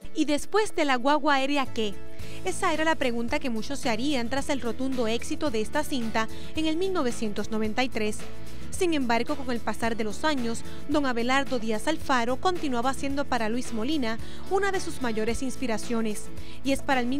¿Y después de la guagua aérea qué? Esa era la pregunta que muchos se harían tras el rotundo éxito de esta cinta en el 1993. Sin embargo, con el pasar de los años, don Abelardo Díaz Alfaro continuaba siendo para Luis Molina una de sus mayores inspiraciones. Y es para el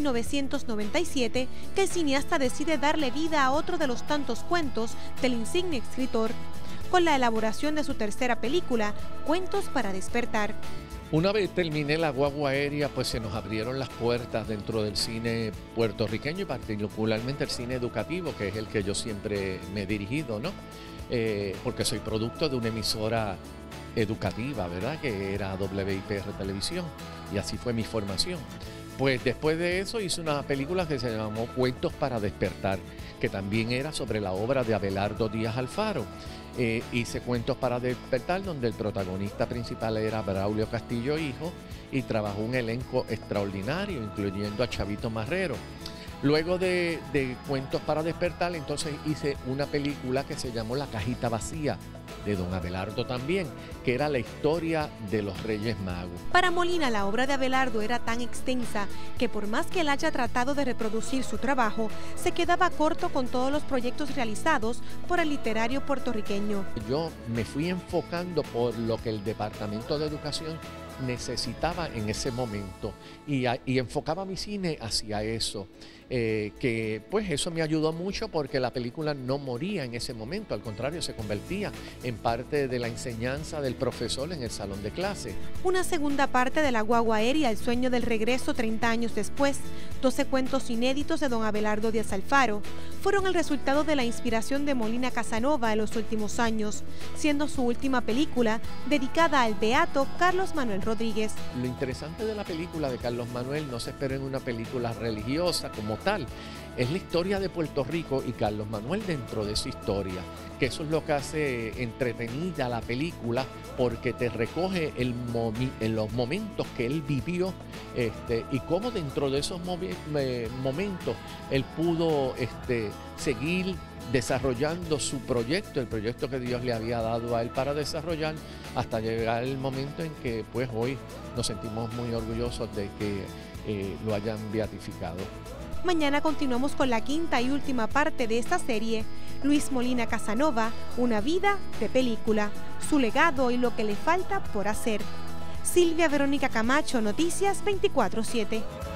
1997 que el cineasta decide darle vida a otro de los tantos cuentos del insigne escritor, con la elaboración de su tercera película, Cuentos para despertar. Una vez terminé la guagua aérea, pues se nos abrieron las puertas dentro del cine puertorriqueño y particularmente el cine educativo, que es el que yo siempre me he dirigido, ¿no? Porque soy producto de una emisora educativa, ¿verdad? Que era WIPR Televisión, y así fue mi formación. Pues después de eso hice una película que se llamó Cuentos para despertar, que también era sobre la obra de Abelardo Díaz Alfaro. Hice Cuentos para despertar, donde el protagonista principal era Braulio Castillo Hijo, y trabajó un elenco extraordinario, incluyendo a Chavito Marrero. Luego de Cuentos para despertar, entonces hice una película que se llamó La cajita vacía, de don Abelardo también, que era la historia de los Reyes Magos. Para Molina, la obra de Abelardo era tan extensa que por más que él haya tratado de reproducir su trabajo, se quedaba corto con todos los proyectos realizados por el literario puertorriqueño. Yo me fui enfocando por lo que el Departamento de Educación necesitaba en ese momento y enfocaba mi cine hacia eso, que pues eso me ayudó mucho porque la película no moría en ese momento, al contrario, se convertía en parte de la enseñanza del profesor en el salón de clase. Una segunda parte de la guagua aérea, El sueño del regreso 30 años después, 12 cuentos inéditos de don Abelardo Díaz Alfaro, fueron el resultado de la inspiración de Molina Casanova en los últimos años, siendo su última película dedicada al beato Carlos Manuel Rodríguez. Lo interesante de la película de Carlos Manuel, no se espera en una película religiosa como tal, es la historia de Puerto Rico y Carlos Manuel dentro de esa historia, que eso es lo que hace entretenida la película, porque te recoge en los momentos que él vivió y cómo dentro de esos momentos él pudo seguir desarrollando su proyecto, el proyecto que Dios le había dado a él para desarrollar, hasta llegar el momento en que pues hoy nos sentimos muy orgullosos de que lo hayan beatificado. Mañana continuamos con la quinta y última parte de esta serie, Luis Molina Casanova, una vida de película, su legado y lo que le falta por hacer. Silvia Verónica Camacho, Noticias 24/7.